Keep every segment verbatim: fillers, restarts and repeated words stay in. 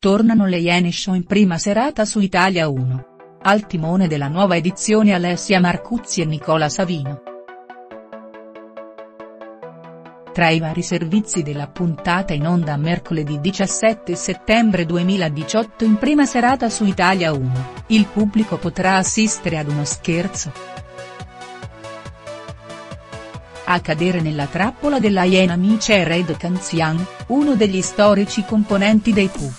Tornano le Iene Show in prima serata su Italia uno. Al timone della nuova edizione Alessia Marcuzzi e Nicola Savino. Tra i vari servizi della puntata in onda mercoledì diciassette settembre duemiladiciotto in prima serata su Italia uno, il pubblico potrà assistere ad uno scherzo. A cadere nella trappola della Iena Amici è Red Canzian, uno degli storici componenti dei Pooh.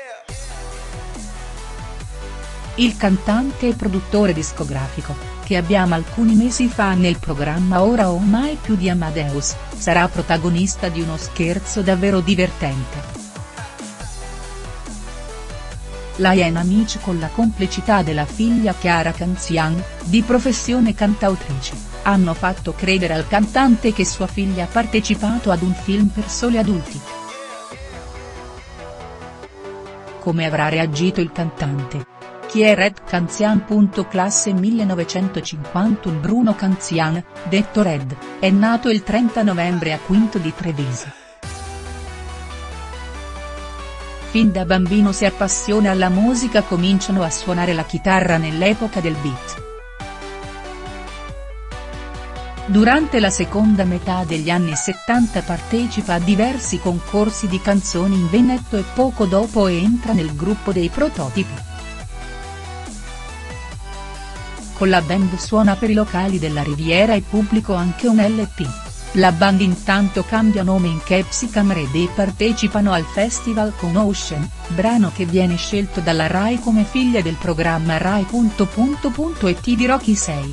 Il cantante e produttore discografico, che abbiamo alcuni mesi fa nel programma Ora o Mai Più di Amadeus, sarà protagonista di uno scherzo davvero divertente. La Iena Amici, con la complicità della figlia Chiara Canzian, di professione cantautrice, hanno fatto credere al cantante che sua figlia ha partecipato ad un film per soli adulti. Come avrà reagito il cantante? Chi è Red Canzian? Classe millenovecentocinquantuno. Bruno Canzian, detto Red, è nato il trenta novembre a Quinto di Treviso. Fin da bambino si appassiona alla musica, cominciano a suonare la chitarra nell'epoca del beat. Durante la seconda metà degli anni settanta partecipa a diversi concorsi di canzoni in Veneto e poco dopo entra nel gruppo dei Prototipi. Con la band suona per i locali della Riviera e pubblica anche un L P. La band intanto cambia nome in Capsicum Red e partecipano al festival con Ocean, brano che viene scelto dalla Rai come figlia del programma Rai. E ti dirò chi sei.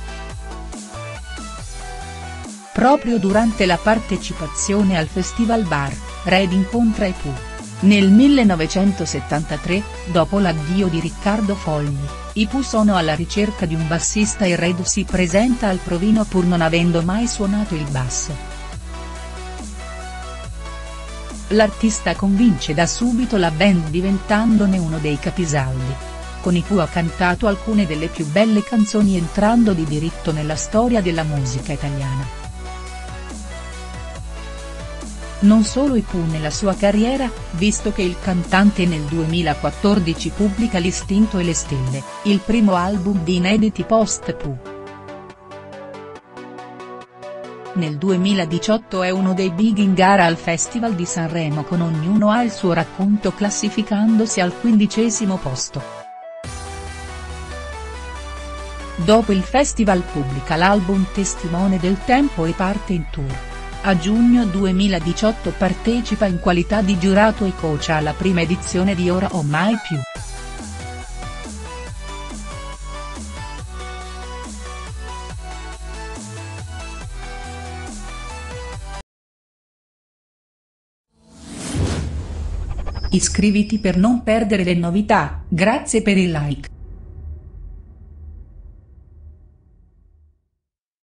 Proprio durante la partecipazione al Festival Bar, Red incontra i Pooh. Nel millenovecentosettantatré, dopo l'addio di Riccardo Fogli, i Pooh sono alla ricerca di un bassista e Red si presenta al provino pur non avendo mai suonato il basso. L'artista convince da subito la band diventandone uno dei capisaldi. Con i Pooh ha cantato alcune delle più belle canzoni, entrando di diritto nella storia della musica italiana. Non solo i Pooh nella sua carriera, visto che il cantante nel duemilaquattordici pubblica L'istinto e le stelle, il primo album di inediti post-Pooh. Nel duemiladiciotto è uno dei big in gara al Festival di Sanremo, con Ognuno ha il suo racconto, classificandosi al quindicesimo posto. Dopo il festival pubblica l'album Testimone del tempo e parte in tour. A giugno duemiladiciotto partecipa in qualità di giurato e coach alla prima edizione di Ora o Mai Più. Iscriviti per non perdere le novità, grazie per il like.